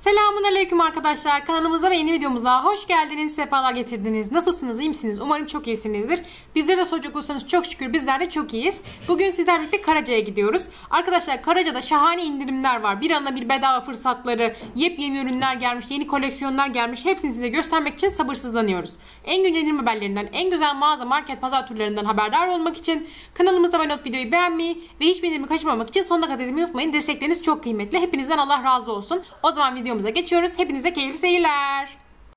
Selamünaleyküm arkadaşlar. Kanalımıza ve yeni videomuza hoş geldiniz. Sefalar getirdiniz. Nasılsınız? İyi misiniz? Umarım çok iyisinizdir. Bizlere de soracak olursanız çok şükür bizler de çok iyiyiz. Bugün sizlerle birlikte Karaca'ya gidiyoruz. Arkadaşlar Karaca'da şahane indirimler var. Bir anda bir bedava fırsatları, yepyeni ürünler gelmiş, yeni koleksiyonlar gelmiş. Hepsini size göstermek için sabırsızlanıyoruz. En güncel indirim haberlerinden, en güzel mağaza, market, pazar turlarından haberdar olmak için kanalımıza abone olup videoyu beğenmeyi ve hiçbir indirimi kaçırmamak için sonuna kadar izlemeyi unutmayın. Destekleriniz çok kıymetli. Hepinizden Allah razı olsun. O zaman videomuza geçiyoruz. Hepinize keyifli seyirler.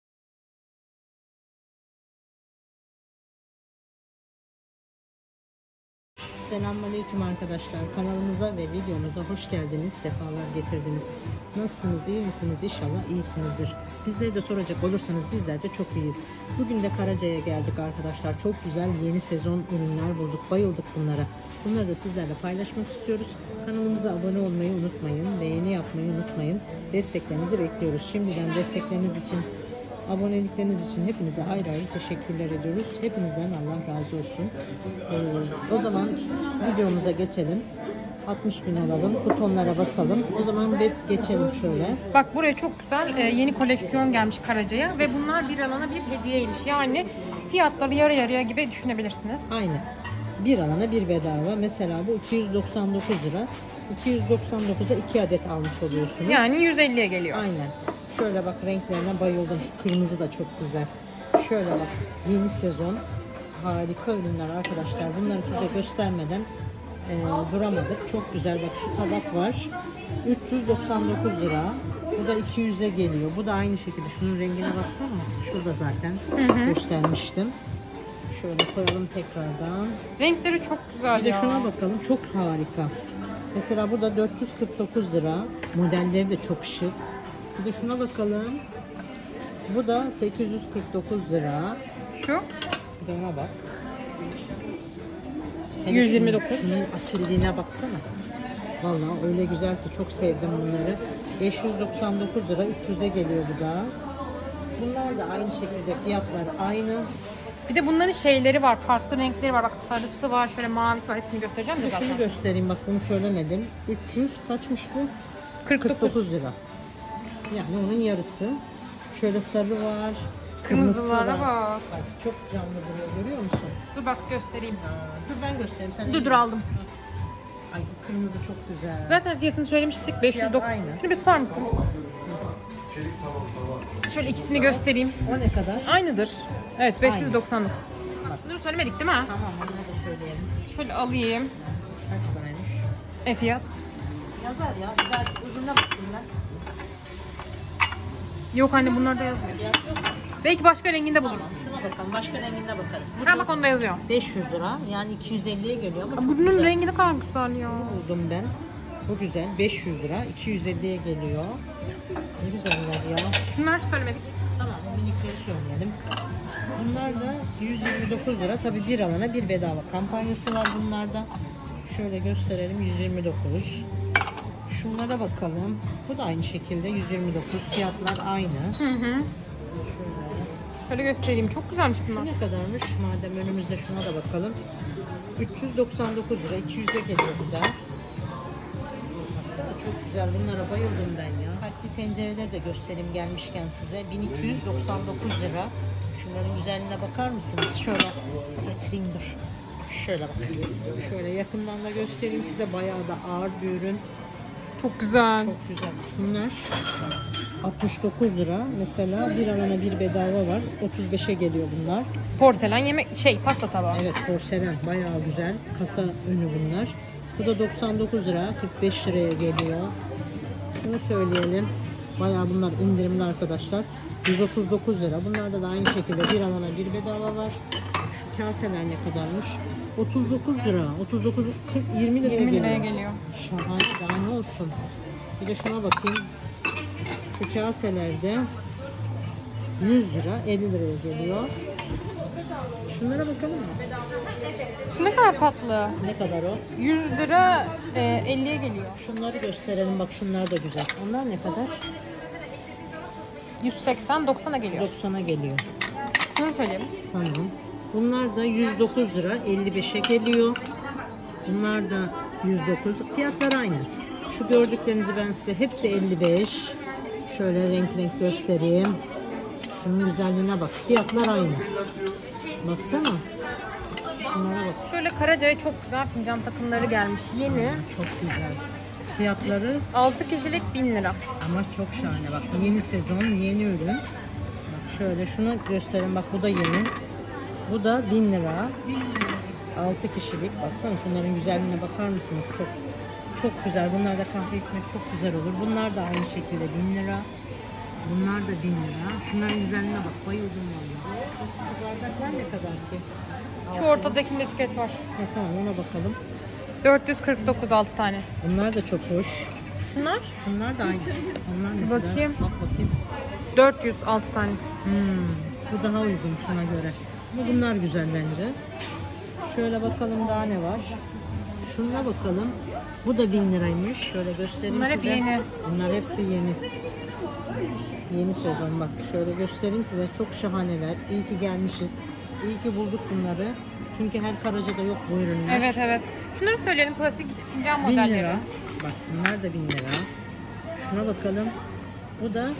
Selamünaleyküm arkadaşlar. Kanalımıza ve videomuza hoş geldiniz. Sefalar getirdiniz. Nasılsınız? İyi misiniz? İnşallah iyisinizdir. Bizleri de soracak olursanız bizler de çok iyiyiz. Bugün de Karaca'ya geldik arkadaşlar. Çok güzel yeni sezon ürünler bulduk. Bayıldık bunlara. Bunları da sizlerle paylaşmak istiyoruz. Kanalımıza abone olmayı unutmayın. Beğeni yapmayı unutmayın. Desteklerinizi bekliyoruz. Şimdiden destekleriniz için, abonelikleriniz için hepinize ayrı ayrı teşekkürler ediyoruz. Hepinizden Allah razı olsun. O zaman videomuza geçelim. 60.000 alalım. Butonlara basalım. O zaman geçelim şöyle. Bak buraya çok güzel yeni koleksiyon gelmiş Karaca'ya ve bunlar bir alana bir hediyeymiş. Yani fiyatları yarı yarıya gibi düşünebilirsiniz. Aynen. Bir alana bir bedava. Mesela bu 299 lira. 299'a 2 adet almış oluyorsunuz. Yani 150'ye geliyor. Aynen. Şöyle bak, renklerine bayıldım. Şu kırmızı da çok güzel. Şöyle bak, yeni sezon harika ürünler arkadaşlar. Bunları size göstermeden duramadık. Çok güzel. Bak şu tabak var. 399 lira. Bu da 200'e geliyor. Bu da aynı şekilde. Şunun rengine baksana. Şurada zaten göstermiştim. Şöyle koyalım tekrardan. Renkleri çok güzel. Bir de şuna bakalım. Çok harika. Mesela burada 449 lira. Modelleri de çok şık. Bir de şuna bakalım. Bu da 849 lira. Şu? Bir de ona bak. 129. Şunun asilliğine baksana. Vallahi öyle güzel ki çok sevdim bunları. 599 lira, 300'e geliyor bu da. Bunlar da aynı şekilde, fiyatları aynı. Bir de bunların şeyleri var. Farklı renkleri var. Bak sarısı var. Şöyle mavisi var. Hepsini göstereceğim de zaten. Şunu göstereyim, bak bunu söylemedim. 300 kaçmış bu? 49 lira. Yani onun yarısı. Şöyle sarı var. Kırmızılara bak. Bak çok canlı duruyor, görüyor musun? Dur bak göstereyim. Dur ben göstereyim. Sen Dur aldım. Ay kırmızı çok güzel. Zaten fiyatını söylemiştik. 509. aynı. Şunu bir tutar mısın? Şöyle ikisini göstereyim. O ne kadar? Aynıdır. Evet 599. Dur söylemedik değil mi? Tamam, onu da söyleyelim. Şöyle alayım. Kaç paraymış? Fiyat. Yazar ya. Bir daha ürüne bakayım ben. Yok anne bunlarda yazmıyor. Fiyat yok mu? Belki başka renginde buluruz. Şuna bakalım. Başka renginde bakarız. Bu Ha bak onda yazıyor. 500 lira. Yani 250'ye geliyor ama çok Bunun güzel. rengi ne kadar güzel ya. Buldum ben. Bu güzel. 500 lira. 250'ye geliyor. Ne güzeller ya. Şunları söylemedik. Tamam, minikleri söyleyelim. Bunlar da 129 lira. Tabii bir alana bir bedava kampanyası var bunlarda. Şöyle gösterelim. 129. Şunlara bakalım. Bu da aynı şekilde 129. Fiyatlar aynı. Şöyle göstereyim. Çok güzelmiş bunlar. Şu ne kadarmış? Madem önümüzde şuna da bakalım. 399 lira. 200'e geliyor bu da. Baksana çok güzel. Bunlara bayıldım ben ya. Farklı tencereleri de göstereyim gelmişken size. 1299 lira. Şunların güzelliğine bakar mısınız? Şöyle getireyim, dur. Şöyle bak. Şöyle yakından da göstereyim size. Bayağı da ağır bir ürün. Çok güzel. Çok güzel. Şunlar 69 lira. Mesela bir alana bir bedava var. 35'e geliyor bunlar. Porselen yemek pasta tabağı. Evet, porselen. Bayağı güzel. Kasa ünü bunlar. Bu da 99 lira. 45 liraya geliyor. Şunu söyleyelim. Bayağı bunlar indirimli arkadaşlar. 139 lira. Bunlarda da aynı şekilde bir alana bir bedava var. Şu kaseler ne kadarmış? 39 lira. 39, 40, 20 liraya 20 liraya geliyor. geliyor. Şahane, daha ne olsun. Bir de şuna bakayım. Şu kaselerde 100 lira, 50 liraya geliyor. Şunlara bakalım mı? Şu ne kadar tatlı. Ne kadar o? 100 lira 50'ye geliyor. Şunları gösterelim. Bak şunlar da güzel. Onlar ne kadar? 180 90'a geliyor. 90'a geliyor. Şunu söyleyeyim. Tamam. Bunlar da 109 lira, 55'e geliyor. Bunlar da 109. Fiyatlar aynı. Şu gördüklerinizi ben size hepsi 55. Şöyle renk renk göstereyim. Şunun güzelliğine bak. Fiyatlar aynı. Baksana. Şunlara bak. Şöyle Karaca'ya çok güzel fincan takımları gelmiş. Yeni. Çok güzel. Fiyatları 6 kişilik 1000 lira. ama çok şahane. Bak yeni sezon, yeni ürün. Bak şöyle şunu göstereyim. Bak bu da yeni. Bu da 1000 lira. 6 kişilik. Baksana şunların güzelliğine bakar mısınız? Çok güzel. Bunlar da kahve içmek çok güzel olur. Bunlar da aynı şekilde 1000 lira. Bunlar da 1000 lira. Şunların güzelliğine bak. Bayıldım vallahi. Şu bardaklar ne kadar ki? Şu ortadakinde etiket var. Ha, tamam ona bakalım. 449 6 tanesi. Bunlar da çok hoş. Şunlar Şunlar da aynı. Onlar ne Bakayım. kadar? Bak bakayım. 406 tanesi. Bu daha uygun şuna göre. Ama bunlar güzel bence. Şöyle bakalım daha ne var. Şuna bakalım. Bu da 1000 liraymış. Şöyle göstereyim Bunlar hep size. yeni. Bunlar hepsi yeni. Yeni sezon bak. Şöyle göstereyim size. Çok şahaneler. İyi ki gelmişiz. İyi ki bulduk bunları. Çünkü her Karaca'da yok bu ürünler. Evet evet. Şunları söyleyelim, klasik fincan 1000 modelleri. lira. Bak bunlar da 1000 lira. Şuna bakalım. Bu da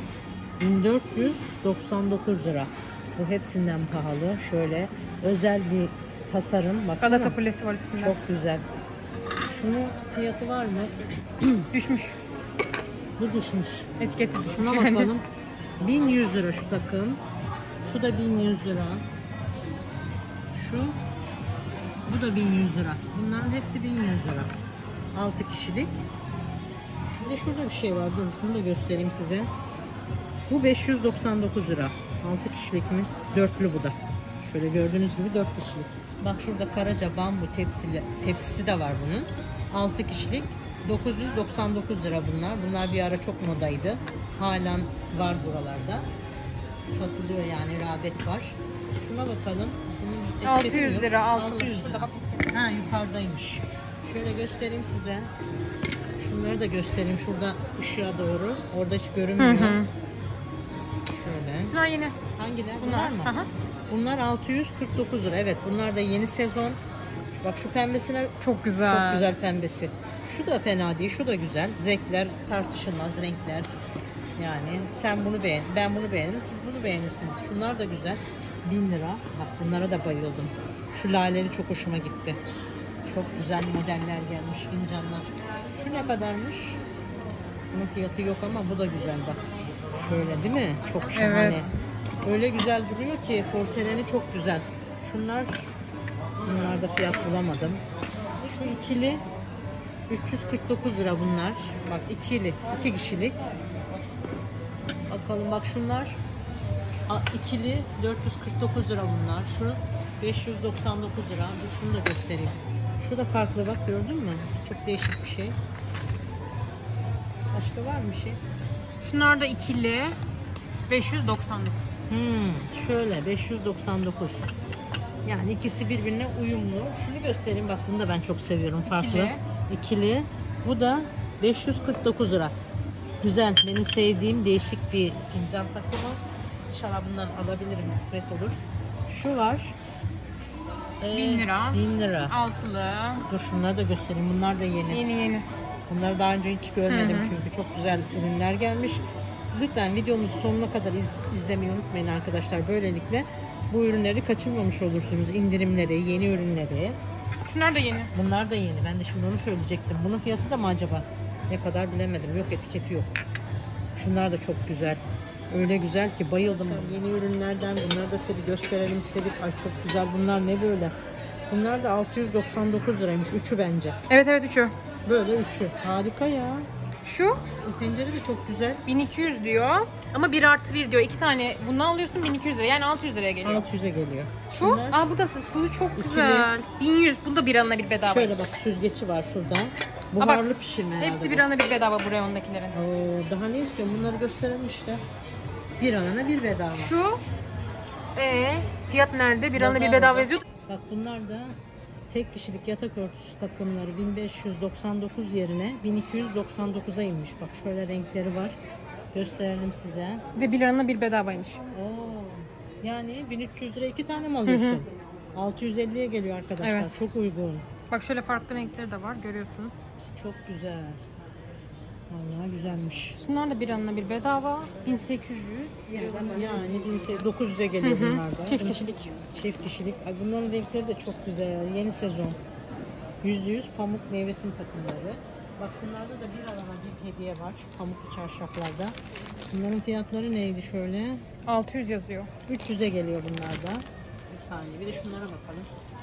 1499 lira. Bu hepsinden pahalı. Şöyle özel bir tasarım. Baksana. Galata Kulesi var üstünde. Çok güzel. Şunun fiyatı var mı? Düşmüş. Bu düşmüş. Etiketi düşmüş. Şuna yani. bakalım. 1100 lira şu takım. Şu da 1100 lira. Şu. Bu da 1100 lira. Bunların hepsi 1100 lira. 6 kişilik. Şurada bir şey var. Dur şunu da göstereyim size. Bu 599 lira. 6 kişilik mi? Dörtlü bu da. Şöyle gördüğünüz gibi 4 kişilik. Bak şurada Karaca bambu tepsisi de var bunun. 6 kişilik. 999 lira bunlar. Bunlar bir ara çok modaydı. Halen var buralarda. Satılıyor yani, rağbet var. Şuna bakalım. Bunun etiketi 600 yok. lira. 600 Şurada lira. bak. Ha yukarıdaymış. Şöyle göstereyim size. Şunları da göstereyim şurada ışığa doğru. Orada hiç görünmüyor. Şöyle. Şunlar yeni. Hangiler? Bunlar. Bunlar mı? Aha. Bunlar 649 lira. Evet bunlar da yeni sezon. Bak şu pembesine Çok güzel. çok güzel pembesi. Şu da fena değil. Şu da güzel. Zevkler tartışılmaz. Renkler. Yani sen bunu beğen. Ben bunu beğenirim. Siz bunu beğenirsiniz. Şunlar da güzel. 1000 lira. Bak bunlara da bayıldım. Şu laleli çok hoşuma gitti. Çok güzel modeller gelmiş. Fincanlar. Şu ne kadarmış? Bunun fiyatı yok ama bu da güzel bak. Şöyle değil mi? Çok şahane. Evet. Öyle güzel duruyor ki porseleni çok güzel. Bunlarda fiyat bulamadım. Şu ikili 349 lira bunlar. Bak iki kişilik. Bakalım bak şunlar ikili 449 lira bunlar. Şu 599 lira. Dur şunu da göstereyim. Şu da farklı bak, gördün mü? Çok değişik bir şey. Başka var mı bir şey? Şunlar da ikili. 599. Şöyle 599. Yani ikisi birbirine uyumlu. Şunu göstereyim bak, bunu da ben çok seviyorum, farklı. İkili. Bu da 549 lira. Güzel, benim sevdiğim değişik bir fincan takımı. İnşallah bundan alabilirim, kısmet olur. Şu var. 1000 lira. 1000 lira. Altılı. Dur şunları da göstereyim. Bunlar da yeni. Yeni. Bunları daha önce hiç görmedim çünkü çok güzel ürünler gelmiş. Lütfen videomuzu sonuna kadar izlemeyi unutmayın arkadaşlar. Böylelikle bu ürünleri kaçırmamış olursunuz. İndirimleri, yeni ürünleri. Şunlar da yeni. Bunlar da yeni. Ben de şimdi onu söyleyecektim. Bunun fiyatı da mı acaba? Ne kadar bilemedim. Yok, etiketi yok. Şunlar da çok güzel. Öyle güzel ki bayıldım. Yeni ürünlerden bunları da size bir gösterelim istedik. Ay çok güzel. Bunlar ne böyle? Bunlar da 699 liraymış. Üçü bence. Evet üçü. Böyle üçü. Harika ya. Şu Bu pencere de çok güzel. 1200 diyor. Ama 1+1 diyor. 2 tane bundan alıyorsun 1200 lira. Yani 600 liraya geliyor. 600'e geliyor. Şu? Bunlar, Buradasın. Bu çok İkili. güzel. 1100. Bunda bir alana bir bedava. şöyle bak, süzgeci var şurada. Buharlı pişirme herhalde. Hepsi bir alana bir bedava buraya ondakilerin. Oo, daha ne istiyorum? Bunları gösterelim işte. Bir alana bir bedava. Şu fiyat nerede? Bir alana bir Yazar bedava orada. yazıyor. Bak bunlar da tek kişilik yatak örtüsü takımları 1599 yerine 1299'a inmiş. Bak şöyle renkleri var. Gösterelim size. Ve bir alana bir bedavaymış. Oo, yani 1300 lira 2 tane mi alıyorsun? 650'ye geliyor arkadaşlar. Evet. Çok uygun. Bak şöyle farklı renkleri de var. Görüyorsunuz. Çok güzel. Vallahi güzelmiş. Şunlar da bir alana bir bedava. 1800. Yani 1900'e geliyor bunlar da. Çift kişilik. Çift kişilik. Ay bunların renkleri de çok güzel. Yeni sezon. %100 pamuk nevresim takımları. Bak şunlarda da bir alana bir hediye var. Pamuklu çarşaflarda. Bunların fiyatları neydi şöyle? 600 yazıyor. 300'e geliyor bunlar da. Bir saniye. Bir de şunlara bakalım.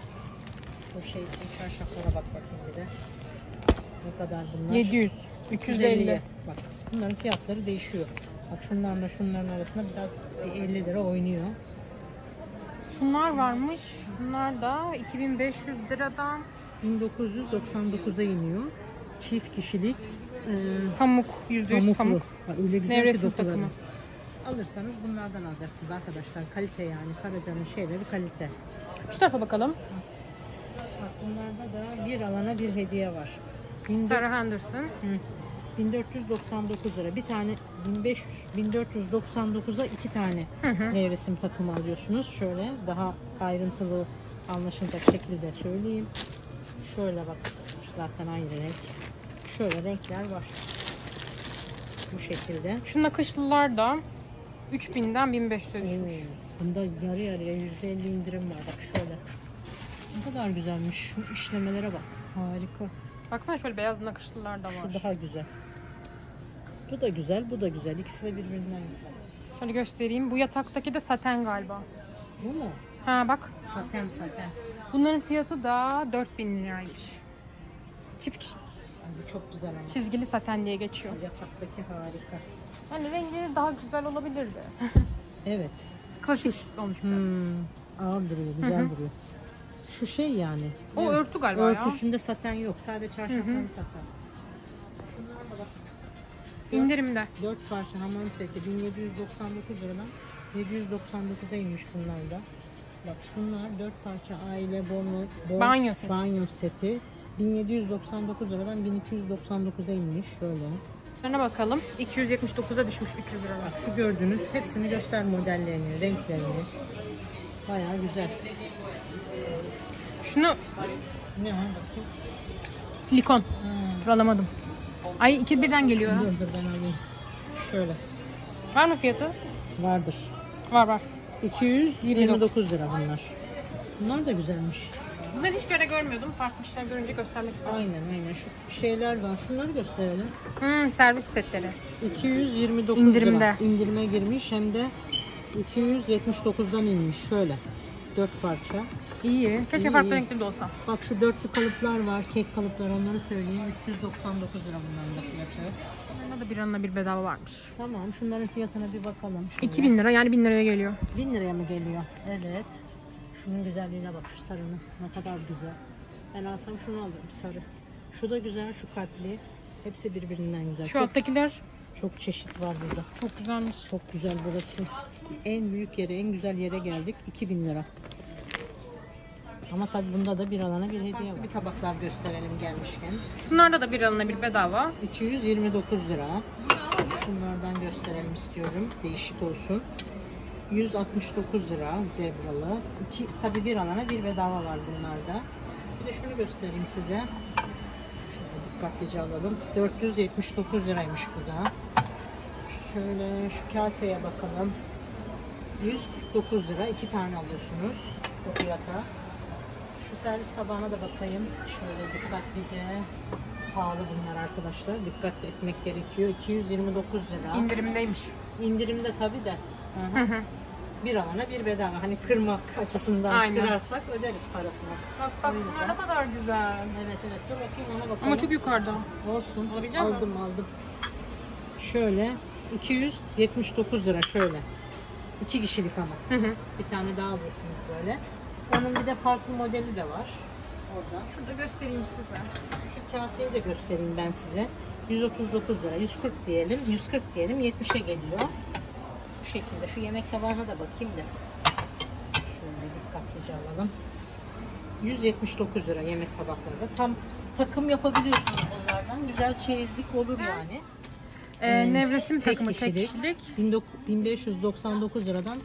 Bu çarşaflara bak bakayım bir de. Ne kadar bunlar? 700. 350. Bak bunların fiyatları değişiyor. Bak şunlarla şunların arasında biraz 50 lira oynuyor. Şunlar varmış. Bunlar da 2500 liradan. 1999'a iniyor. Çift kişilik Pamuk. %100 pamuk. Bak, öyle güzel Nevresim ki dokuları. takımı. Alırsanız bunlardan alacaksınız arkadaşlar. Kalite yani. Karaca'nın şeyleri kalite. Şu tarafa bakalım. Bak bunlarda da bir alana bir hediye var. Sarah Henderson. 1499 lira. Bir tane 1499'a iki tane nevresim takımı alıyorsunuz. Şöyle daha ayrıntılı anlaşılacak şekilde söyleyeyim. Şöyle bak zaten aynı renk. Şöyle renkler var. Bu şekilde. Şu nakışlılar da 3000'den 1500'e düşmüş. Bunda yarı yarıya %50 indirim var. Bak şöyle. Ne kadar güzelmiş. Şu işlemelere bak. Harika. Baksana şöyle beyaz nakışlılar da var. Şu daha güzel. Bu da güzel, bu da güzel. İkisi de birbirinden güzel. Şöyle göstereyim. Bu yataktaki de saten galiba. Bu mu? Ha bak. Saten saten. Bunların fiyatı da 4000 liraymış. Çift kişi. Ay, bu çok güzel ama. Çizgili saten diye geçiyor. Yataktaki harika. Yani renkleri daha güzel olabilirdi. Evet. Klasik olmuş biraz. Ağır duruyor, güzel duruyor. Şu şey yani. O örtü galiba ya. Örtüsünde saten yok. Sadece çarşafların saten. Şunlara da bak. İndirimde. 4 parça hamam seti 1799 liradan 799'a inmiş bunlar da. Bak şunlar 4 parça aile Banyo seti. banyo seti 1799 liradan 1299'a inmiş şöyle. Şuna bakalım. 279'a düşmüş 300 liradan. Bak şu gördüğünüz hepsini göster modellerini, renklerini. Bayağı güzel. Şunu Ne var bakayım? silikon. Alamadım. Ay 2 birden geliyor. Ha. Dur ben alayım. Şöyle Var mı fiyatı? vardır. Var. 229 lira bunlar. Bunlar da güzelmiş. Bunları hiçbir yere görmüyordum. Farklı bir şeyler görünce göstermek istedim. Aynen şu şeyler var. Şunları gösterelim. Servis setleri. 229 İndirimde. lira. İndirime girmiş hem de 279'dan inmiş. Şöyle 4 parça. İyi. Keşke İyi, farklı iyi. renkleri de olsa. Bak şu dörtlü kalıplar var. Kek kalıpları onları söyleyeyim. 399 lira bunların da fiyatı. Bunlarda da bir anla bir bedava varmış. Tamam şunların fiyatına bir bakalım. Şöyle. 2000 lira yani 1000 liraya geliyor. 1000 liraya mı geliyor? Evet. Şunun güzelliğine bak şu sarının. Ne kadar güzel. Ben alsam şunu alırım sarı. Şu da güzel şu kalpli. Hepsi birbirinden güzel. Şu alttakiler Çok çeşit var burada. çok güzelmiş. Çok güzel burası. En büyük yere, en güzel yere geldik. 2000 lira. Ama tabii bunda da bir alana bir hediye var. Bir tabaklar gösterelim gelmişken. Bunlarda da bir alana bir bedava. 229 lira. Şunlardan gösterelim istiyorum. Değişik olsun. 169 lira zebralı. Tabii bir alana bir bedava var bunlarda. Bir de şunu göstereyim size. Şöyle dikkatlice alalım. 479 liraymış bu da. Şöyle şu kaseye bakalım. 149 lira. 2 tane alıyorsunuz bu fiyata. Şu servis tabağına da bakayım. Şöyle dikkatlice. Pahalı bunlar arkadaşlar. Dikkat etmek gerekiyor. 229 lira. İndirimdeymiş. İndirimde tabii de. Bir alana bir bedava. Hani kırmak açısından Aynen. kırarsak öderiz parasını. Bak O bunlar yüzden. ne kadar güzel. Evet dur bakayım ona bakalım. Ama çok yukarıda. Olsun. Alabilecek misin? Aldım. Şöyle 279 lira şöyle. 2 kişilik ama. Bir tane daha alıyorsunuz böyle. Onun bir de farklı modeli de var. Orada. Şurada göstereyim size. Küçük kaseyi de göstereyim ben size. 139 lira. 140 diyelim. 140 diyelim. 70'e geliyor. Bu şekilde. Şu yemek tabağına da bakayım da. Şöyle dikkatlice alalım. 179 lira yemek tabakları da. Tam takım yapabiliyorsunuz bunlardan. Güzel çeyizlik olur yani. Nevresim tek takımı tek kişilik. kişilik. 1599 liradan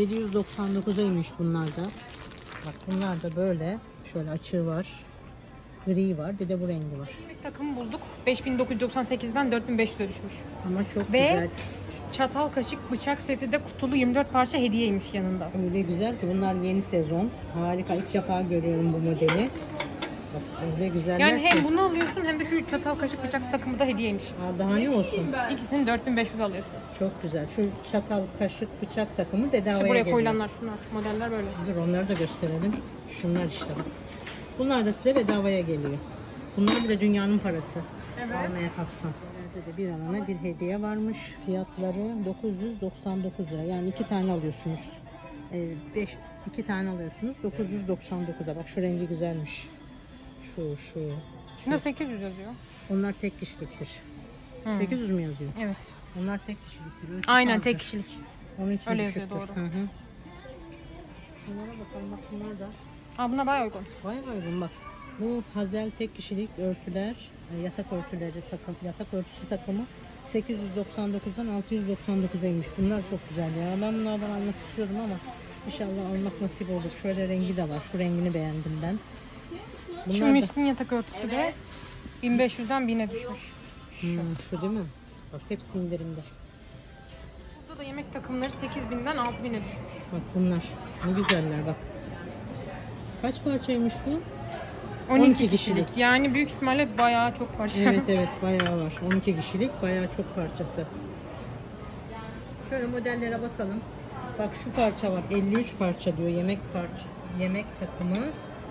799'a inmiş bunlar da. Bak bunlar da böyle. Şöyle açığı var. Gri var, bir de bu rengi var. Bir takım bulduk. 5998'den 4500'e düşmüş. Ama çok Ve güzel. çatal, kaşık, bıçak seti de kutulu 24 parça hediyeymiş yanında. Öyle güzel ki bunlar yeni sezon. Harika, ilk defa görüyorum bu modeli. Bak öyle güzeller Yani ki. hem bunu alıyorsun hem de şu çatal, kaşık, bıçak takımı da hediyeymiş. Daha ne olsun? İkisini 4500 alıyorsun. Çok güzel. Şu çatal, kaşık, bıçak takımı bedavaya İşte buraya geliyor. koyulanlar şunlar, modeller böyle. Dur onları da gösterelim. Şunlar işte bak. Bunlar da size bedavaya geliyor. Bunlar bile dünyanın parası. Evet. Almaya kalksan. İleride de bir alana bir hediye varmış. Fiyatları 999 lira. Yani 2 tane alıyorsunuz. 2 tane alıyorsunuz. 999'a. Bak şu rengi güzelmiş. Şu. Şunda 800 yazıyor. Onlar tek kişiliktir. 800 mü yazıyor? Evet. Onlar tek kişiliktir. Ölçü Aynen fazla. tek kişilik. Onun için Öyle düşüktür. yazıyor, doğru. Hı hı. Şunlara bakalım, bak bunlar da Aa, bunlar bayağı uygun. vay uygun bak. Bu Hazel tek kişilik örtüler, yatak örtüleri takım, yatak örtüsü takımı 899'dan 699'aymış. Bunlar çok güzel ya. Ben bunlardan almak istiyorum ama inşallah almak nasip olur. Şöyle rengi de var. Şu rengini beğendim ben. Şu Bunlar da Müslin yatak örtüsü de 1500'den 1000'e düşmüş. şu değil mi? Bak hepsi indirimde. Burada da yemek takımları 8000'den 6000'e düşmüş. Bak bunlar ne güzeller bak. Kaç parçaymış bu? 12 kişilik. Yani büyük ihtimalle bayağı çok parça. Evet bayağı var. 12 kişilik bayağı çok parçası. Şöyle modellere bakalım. Bak şu parça var. 53 parça diyor. Yemek takımı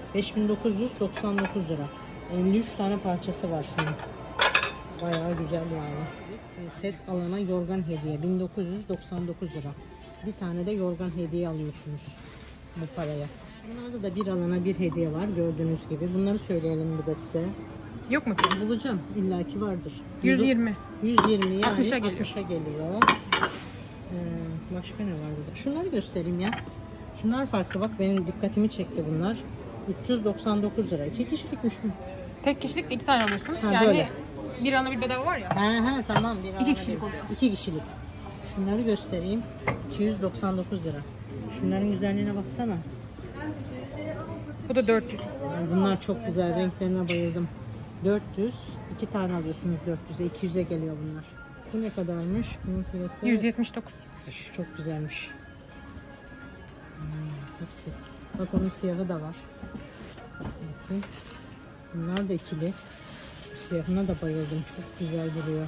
5999 lira. 53 tane parçası var şunun. Bayağı güzel yani. Set alana yorgan hediye 1999 lira. Bir tane de yorgan hediye alıyorsunuz bu paraya. Bunlarda da bir alana bir hediye var gördüğünüz gibi. Bunları söyleyelim bir de size. Yok mu? Bulacağım. İllaki vardır. 120. 120 yani 60'a geliyor. 60'a geliyor. Başka ne var burada? Şunları göstereyim ya. Şunlar farklı bak benim dikkatimi çekti bunlar. 399 lira. 2 kişilikmiş bu. Tek kişilik de 2 tane alıyorsun. Ha, yani böyle. bir ana bir bedava var ya. Tamam. İki kişilik oluyor. 2 kişilik. Şunları göstereyim. 299 lira. Şunların güzelliğine baksana. Bu da 400. Yani bunlar çok güzel. Renklerine bayıldım. 400. 2 tane alıyorsunuz 400'e. 200'e geliyor bunlar. Bu ne kadarmış? Bunun fiyatı 179. Şu çok güzelmiş. Hepsi. Bak onun siyahı da var. Bakın. Bunlar da ikili. Bu siyahına da bayıldım. Çok güzel duruyor.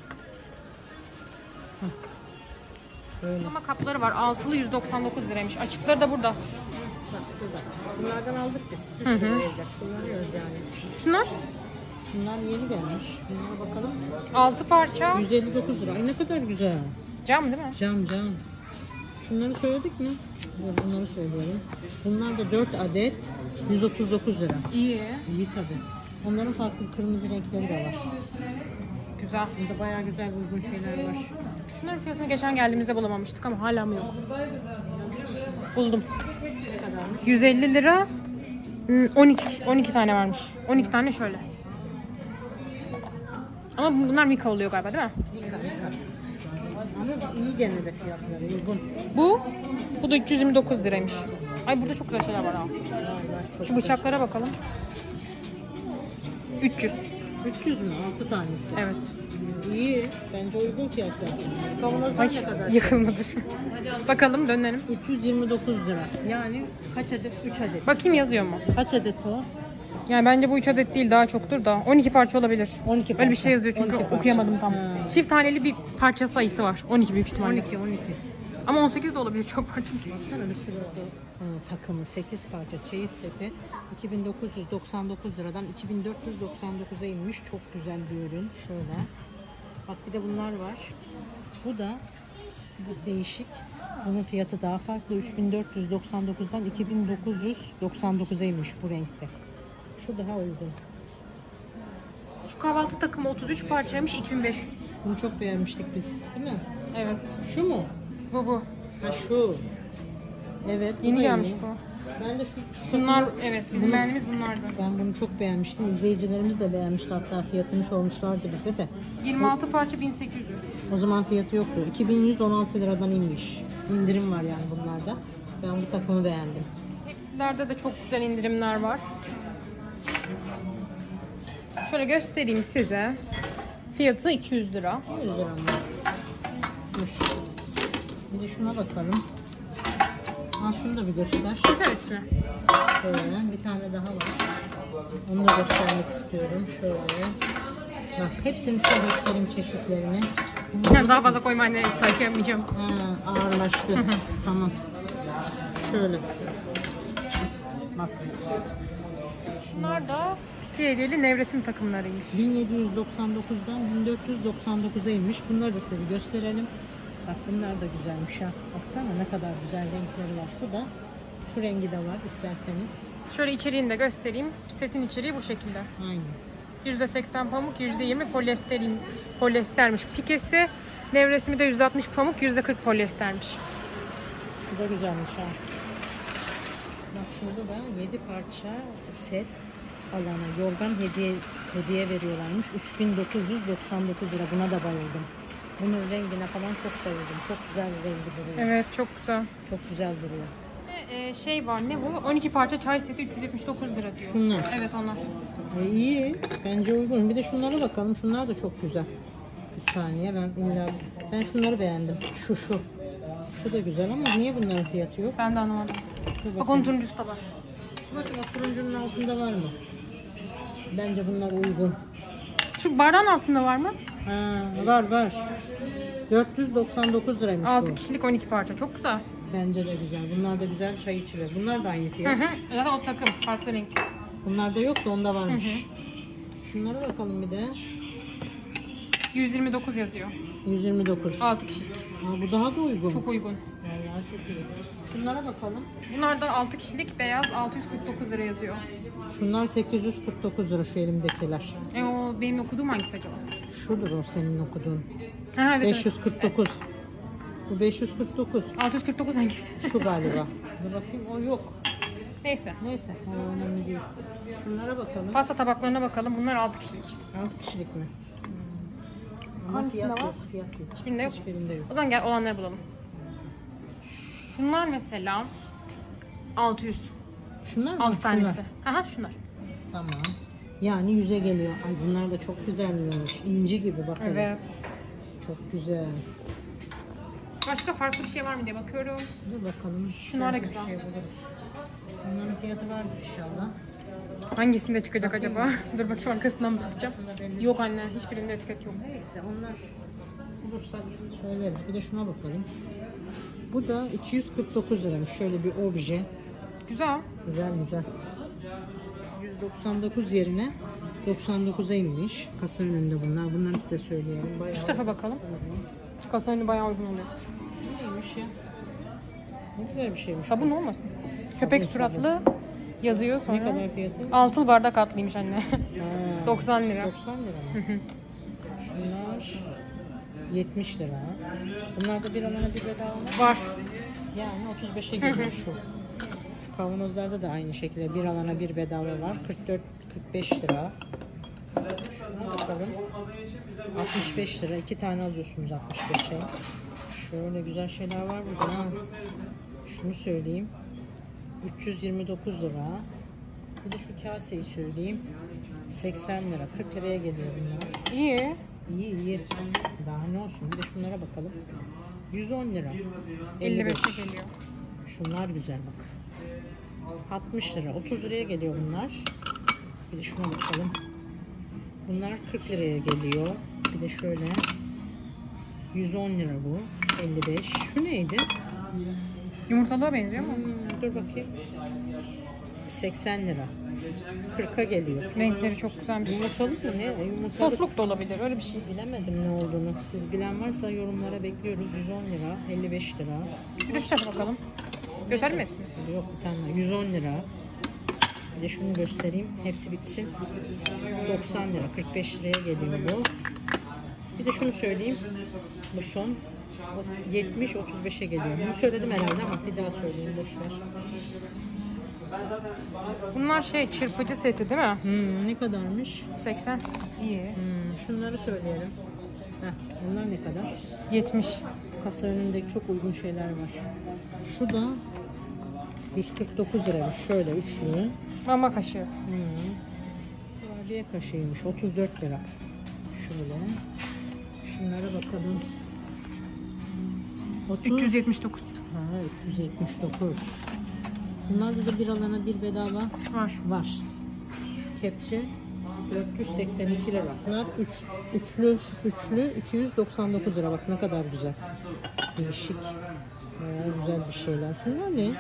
Hah. Böyle. Ama kapları var. Altılı 199 liraymış. Açıkları da burada. Bak şurada. Bunlardan aldık biz. Bir sürü evde. Kullanıyoruz yani. Şunlar Şunlar yeni gelmiş. Bunlara bakalım. 6 parça. 159 lira. Ay ne kadar güzel. Cam değil mi? Cam. Şunları söyledik mi? Dur, bunları söyleyelim. Bunlar da 4 adet 139 lira. İyi. İyi tabi. Onların farklı kırmızı renkleri de var. Güzel. Burada bayağı güzel uygun şeyler var. Şunların fiyatını geçen geldiğimizde bulamamıştık ama hala mı yok? Buldum. Ne kadarmış? 150 lira. 12 tane varmış. 12 tane şöyle. Ama bunlar Mika oluyor galiba değil mi? Ama iyi gene de fiyatları uygun. Bu da 329 liraymış. Ay burada çok güzel şeyler var ha. Şu bıçaklara bakalım. 300. 300 mü? 6 tanesi. Evet. İyi. Bence uygun fiyatlar. Kavanozlar ne kadar? Yakılmadır. Bakalım dönelim. 329 lira. Yani kaç adet? 3 adet. Bakayım yazıyor mu? Kaç adet o? Yani bence bu 3 adet değil daha çoktur da 12 parça olabilir. 12 Öyle bir parça. şey yazıyor çünkü 12 parça. okuyamadım tam. Ha. Çift taneli bir parça sayısı var. 12 büyük ihtimalle. 12. Ama 18 de olabilir çok parça. Baksana bir sürü takımı 8 parça çeyiz seti 2999 liradan 2499'a inmiş. Çok güzel bir ürün. Şöyle. Bak bir de bunlar var. Bu da bu değişik. Bunun fiyatı daha farklı. 3499'dan 2999'a inmiş bu renkte. Şu daha uygun. Şu kahvaltı takımı 33 parçaymış 2500. Bunu çok beğenmiştik biz. Değil mi? Evet. Şu mu? Bu. Ha şu. Evet. bu Yeni da gelmiş iyi. bu. Ben de Şunlar evet bizim beğendiğimiz bunlardı. Ben bunu çok beğenmiştim. İzleyicilerimiz de beğenmişti. Hatta fiyatını sormuşlardı bize de. 26 parça 1800. O zaman fiyatı yoktu. 2116 liradan inmiş. İndirim var yani bunlarda. Ben bu takımı beğendim. Hepsilerde de çok güzel indirimler var. Şöyle göstereyim size. Fiyatı 200 lira. 200 lira mı? Dur. Bir de şuna bakalım. Ha şunu da bir göster. Güzel üstüne. Şöyle bir tane daha var. Onu da göstermek istiyorum. Şöyle. Bak hepsini size göstereyim çeşitlerini. Yani daha fazla koyma anne, taşıyamayacağım. Ha, ağırlaştı. Tamam. Şöyle. Bak. Şunlar da hediyeli nevresim takımlarıymış. 1799'dan 1499'a inmiş. Bunları da size bir gösterelim. Bak bunlar da güzelmiş ha. Baksana ne kadar güzel renkleri var. Bu da şu rengi de var isterseniz. Şöyle içeriğini de göstereyim. Setin içeriği bu şekilde. Aynen. %80 pamuk, %20 polyestermiş. Pikesi, nevresimi de %60 pamuk, %40 polyestermiş. Şu da güzelmiş ha. Bak şurada da 7 parça set alana yorgan hediye veriyorlarmış. 3999 lira. Buna da bayıldım. Bunun rengine falan çok bayıldım. Çok güzel bir rengi duruyor. Evet, çok güzel. Çok güzel duruyor. Şey var, ne bu? 12 parça çay seti 379 lira diyor. Şunlar. Evet, onlar. İyi. Bence uygun. Bir de şunlara bakalım. Şunlar da çok güzel. Bir saniye ben şunları beğendim. Şu da güzel ama niye bunların fiyatı yok? Ben de anlamadım. Dur Bak onun turuncusu da var. Bakın o turuncunun altında var mı? Bence bunlar uygun. Şu bardağın altında var mı? Ha, var. 499 liraymış 6 bu. kişilik 12 parça. Çok güzel. Bence de güzel. Bunlar da güzel çay içilir. Bunlar da aynı Hı fiyat. hı. Zaten o takım farklı renk. Bunlar da yok da onda varmış. Şunlara bakalım bir de. 129 yazıyor. 129. 6 kişilik. Aa, bu daha da uygun. Çok uygun. Vallahi çok iyi. Şunlara bakalım. Bunlar da 6 kişilik beyaz 649 lira yazıyor. Şunlar 849 lira şu elimdekiler. O benim okuduğum hangisi acaba? Şudur o senin okuduğun. Ha, evet, 549. Bu 549. 649 hangisi? Şu galiba. Dur bakayım o yok. Neyse. Neyse o önemli değil. Şunlara bakalım. Pasta tabaklarına bakalım. Bunlar 6 kişilik. 6 kişilik mi? Ama Hangisinde fiyat var? yok. Fiyat yok. Hiçbirinde yok. Hiçbirinde yok. O zaman gel olanları bulalım. Şunlar mesela 600. Şunlar mı? 6 tanesi. Aha şunlar. Tamam. Yani 100'e geliyor. Ay bunlar da çok güzelmiş. İnci gibi bakın. Evet. Çok güzel. Başka farklı bir şey var mı diye bakıyorum. Dur bakalım. Şunlar da Belki bir güzel. şey buluruz. Bunların fiyatı vardır inşallah. Hangisinde çıkacak acaba? Dur bakayım arkasından bakacağım. Aslında belli. Yok anne, hiçbirinde etiket yok. Neyse onlar bulursak söyleriz. Bir de şuna bakalım. Bu da 249 liraymış. Şöyle bir obje. Güzel. Güzel. 199 yerine 99'a inmiş. Kasa önünde bunlar. Bunları size söyleyelim. Bayağı Şu tarafa bakalım. Kasa önü bayağı uygun oluyor. neymiş ya? Ne güzel bir şeymiş. Sabun olmasın? Köpek suratlı yazıyor sonra. Ne kadar fiyatı? Altılı bardak atlıymış anne. Ha, 90 lira. 90 lira mı? Şunlar 70 lira. Bunlarda bir alana bir bedava mı? Var. Yani 35'e geliyor şu. Şu kavanozlarda da aynı şekilde bir alana bir bedava var. 44-45 lira. Şuna bakalım. 65 lira. 2 tane alıyorsunuz 65'e. Şöyle güzel şeyler var burada. Ha. Şunu söyleyeyim. 329 lira. Bir de şu kaseyi söyleyeyim. 80 lira. 40 liraya geliyor bunlar. İyi. İyi. Daha ne olsun. Bir de şunlara bakalım. 110 lira. 55'e geliyor. Şunlar güzel bak. 60 lira. 30 liraya geliyor bunlar. Bir de şuna bakalım. Bunlar 40 liraya geliyor. Bir de şöyle. 110 lira bu. 55. Şu neydi? Yumurtalığa benziyor mu? Dur bakayım. 80 lira. 40'a geliyor. Renkleri çok güzelmiş. Yumurtalık mı ne? Yumurtalık. Sosluk da olabilir, öyle bir şey. Bilemedim ne olduğunu. Siz bilen varsa yorumlara bekliyoruz. 110 lira, 55 lira. Bir de şu tarafa bakalım. Göstereyim mi hepsini? Yok bir tane daha. 110 lira. Bir de şunu göstereyim. Hepsi bitsin. 90 lira. 45 liraya geliyor bu. Bir de şunu söyleyeyim. Bu son. 70-35'e geliyor. Bunu söyledim herhalde ama bir daha söyleyeyim. Boşver. Bunlar şey çırpıcı seti değil mi? Ne kadarmış? 80. İyi. Şunları söyleyelim. Bunlar ne kadar? 70. Kasa önündeki çok uygun şeyler var. Şu da 149 liraymış. Şöyle üçlü. Mama kaşığı. Kurabiye kaşığıymış 34 lira. Şöyle. Şunlara bakalım. 379. Ha, 379. Bunlarda da bir alana bir bedava var. Şu kepçe 482 lira. Bunlar üçlü 299 lira. Bak ne kadar güzel. Değişik. Bayağı güzel bir şeyler. Şunlar ne?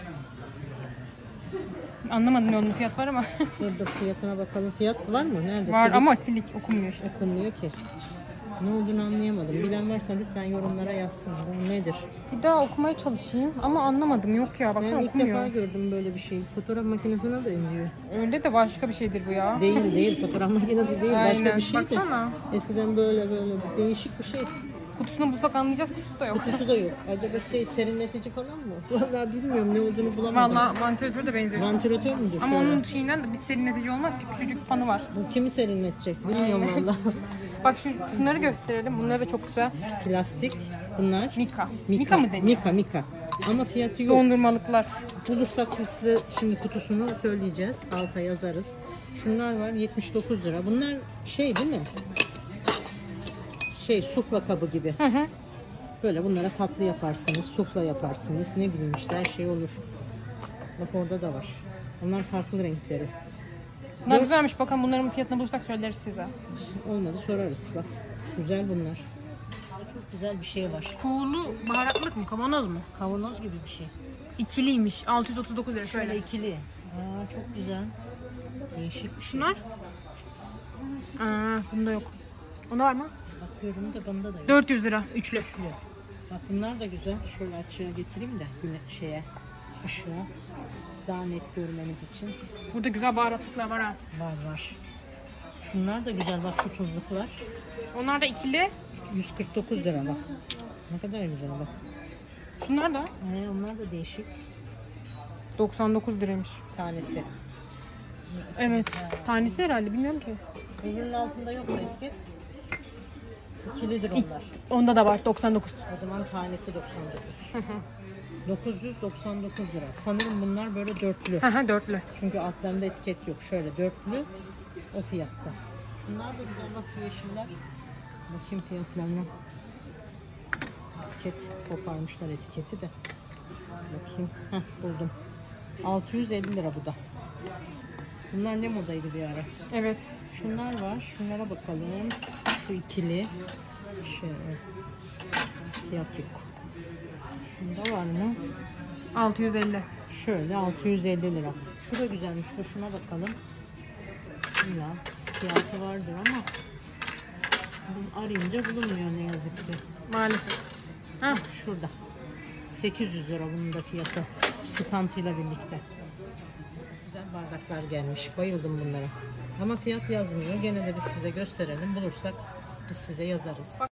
Anlamadım, yolunda fiyat var ama. Dur fiyatına bakalım. Fiyat var mı? Nerede? Var Silik ama silik okunmuyor işte. okunmuyor ki. Ne olduğunu anlayamadım. Bilen varsa lütfen yorumlara yazsın. Bu nedir? Bir daha okumaya çalışayım ama anlamadım. Yok ya, baksana Ben ilk okumuyor. defa gördüm böyle bir şey. Fotoğraf makinesine benziyor. Öyle de başka bir şeydir bu ya. Değil. Fotoğraf makinesi değil. Başka Aynen. bir şey de. Baksana. Eskiden böyle bir değişik bir şey. Kutusunu bulsak anlayacağız, kutusu da yok. Kutusu da yok. Acaba serinletici falan mı? Vallahi bilmiyorum, ne olduğunu bulamadım. Vallahi vantilatör de benziyor. Vantilatör müdür? Ama Şöyle. onun şeyinden de bir serinletici olmaz ki, küçücük fanı var. Bu kimi serinletecek bilmiyorum valla. Bak şunları gösterelim. Bunlar da çok güzel. Plastik bunlar. Mika mı deniyor? Mika. Ama fiyatı yok. Dondurmalıklar. Bulursak biz size şimdi kutusunu söyleyeceğiz. Alta yazarız. Şunlar var 79 lira. Bunlar şey değil mi? Sufla kabı gibi. Hı. Böyle bunlara tatlı yaparsınız, sufla yaparsınız. Ne bileyim işte her şey olur. Bak orada da var. Onlar farklı renkleri. Bunlar güzelmiş. Bakalım bunların fiyatını bulursak söyleriz size. Olmadı sorarız bak. Güzel bunlar. Çok güzel bir şey var. Kuğulu baharatlık mı? Kavanoz mu? Kavanoz gibi bir şey. İkiliymiş. 639 lira Şöyle şöyle. ikili. Çok güzel. Değişik bir şey. Şunlar? Bunda yok. Onda var mı? Bakıyorum da bunda da yok. 400 lira. Üçlü. Bak bunlar da güzel. Şöyle açığa getireyim de ışığa. Daha net görmeniz için. Burada güzel baharatlıklar var ha. Var. Şunlar da güzel bak, şu tuzluklar. Onlar da ikili. 149 lira bak. Ne kadar güzel bak. Şunlar da Onlar da değişik. 99 liraymış. Tanesi. Evet. Tanesi herhalde, bilmiyorum ki. Birbirinin altında yoksa etiket. İkilidir onlar. Onda da var 99. O zaman tanesi 99. 999 lira. Sanırım bunlar böyle dörtlü. Dörtlü. Çünkü altlarında etiket yok. Şöyle dörtlü o fiyatta. Şunlar da güzel bak, şu yeşiller. Bakayım fiyatlarına. Etiket koparmışlar etiketi de. Bakayım. Buldum. 650 lira bu da. Bunlar ne modaydı bir ara? Evet. Şunlar var. Şunlara bakalım. Şu ikili. Şöyle. Fiyat yok. Şunda var mı? 650. Şöyle 650 lira. Şu da güzelmiş. Dur şuna bakalım. Ya fiyatı vardır ama bunu arayınca bulunmuyor ne yazık ki. Maalesef. Şurada. 800 lira bunun da fiyatı. Stantıyla birlikte. Güzel bardaklar gelmiş. Bayıldım bunlara. Ama fiyat yazmıyor. Gene de biz size gösterelim. Bulursak biz size yazarız.